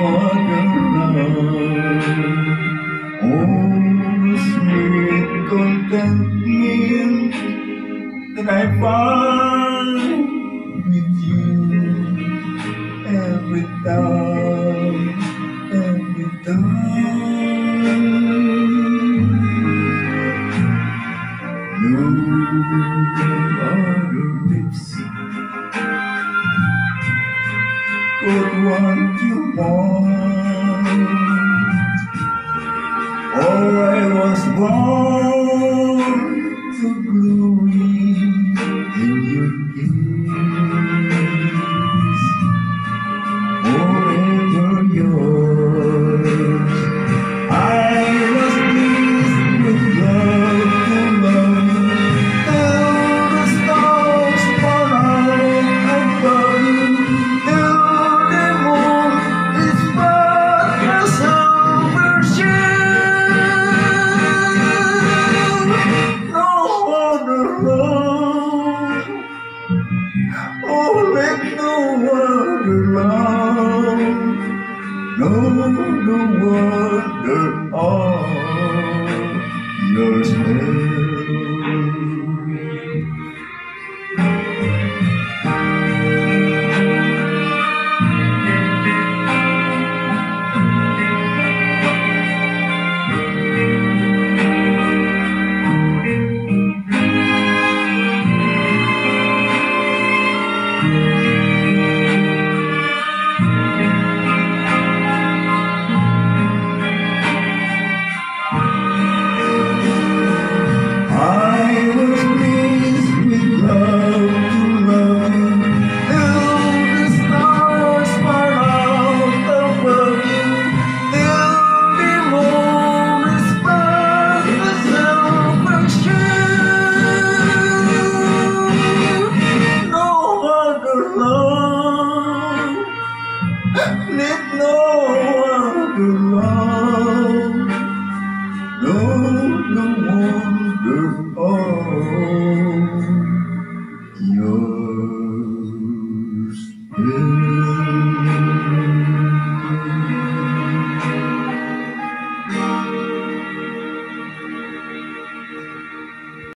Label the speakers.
Speaker 1: other love. Oh, sweet contentment that I find with you every time, every time. No other lips could want you more. Oh, I was born to glory in your kiss, forever yours. I was pleased with love to love you, till the stars fall out above you, till the moon is but a silver shield. No other love, oh, let no other love, no wonder of your let no other love, no wonder of yours.